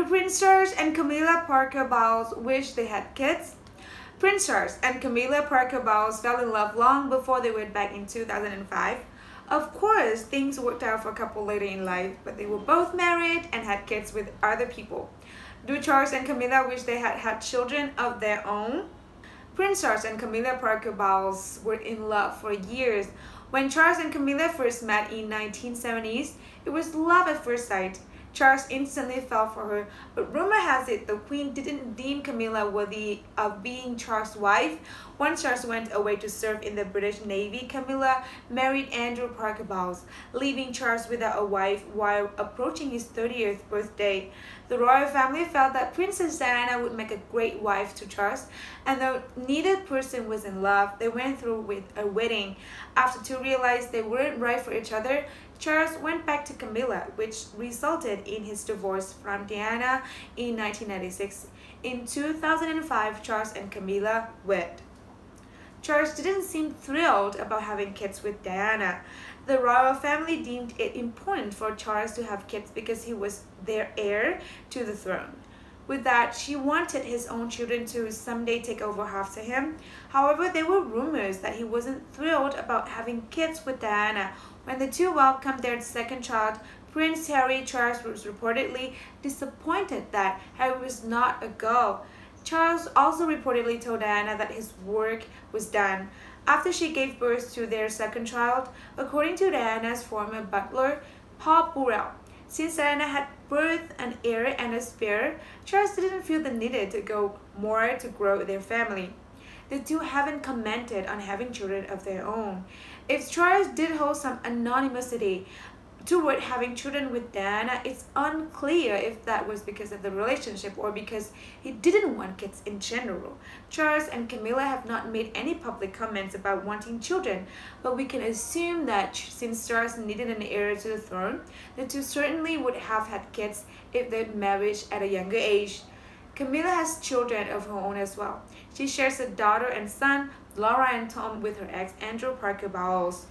Prince Charles and Camilla Parker Bowles wish they had kids? Prince Charles and Camilla Parker Bowles fell in love long before they wed back in 2005. Of course, things worked out for a couple later in life, but they were both married and had kids with other people. Do Charles and Camilla wish they had had children of their own? Prince Charles and Camilla Parker Bowles were in love for years. When Charles and Camilla first met in 1970s, it was love at first sight. Charles instantly fell for her, but rumor has it the Queen didn't deem Camilla worthy of being Charles' wife. Once Charles went away to serve in the British Navy, Camilla married Andrew Parker Bowles, leaving Charles without a wife while approaching his 30th birthday. The royal family felt that Princess Diana would make a great wife to Charles, and though neither person was in love, they went through with a wedding. After two realized they weren't right for each other, Charles went back to Camilla, which resulted in his divorce from Diana in 1996. In 2005, Charles and Camilla wed. Charles didn't seem thrilled about having kids with Diana. The royal family deemed it important for Charles to have kids because he was their heir to the throne. With that, she wanted his own children to someday take over after him. However, there were rumors that he wasn't thrilled about having kids with Diana. When the two welcomed their second child, Prince Harry, Charles was reportedly disappointed that Harry was not a girl. Charles also reportedly told Diana that his work was done after she gave birth to their second child, according to Diana's former butler, Paul Burrell. Since Diana had birthed an heir and a spare, Charles didn't feel the need to go more to grow their family. The two haven't commented on having children of their own. If Charles did hold some anonymity toward having children with Diana, it's unclear if that was because of the relationship or because he didn't want kids in general. Charles and Camilla have not made any public comments about wanting children, but we can assume that since Charles needed an heir to the throne, the two certainly would have had kids if they'd married at a younger age. Camilla has children of her own as well. She shares a daughter and son, Laura and Tom, with her ex, Andrew Parker Bowles.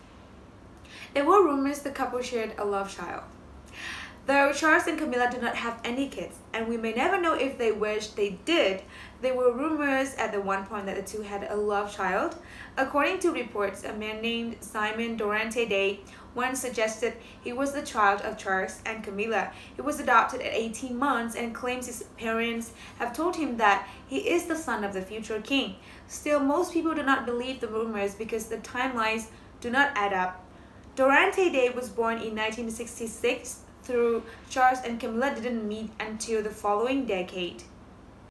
There were rumors the couple shared a love child. Though Charles and Camilla do not have any kids, and we may never know if they wish they did, there were rumors at the one point that the two had a love child. According to reports, a man named Simon Durante Day once suggested he was the child of Charles and Camilla. He was adopted at 18 months and claims his parents have told him that he is the son of the future king. Still, most people do not believe the rumors because the timelines do not add up. Durante Day was born in 1966, through Charles and Camilla didn't meet until the following decade.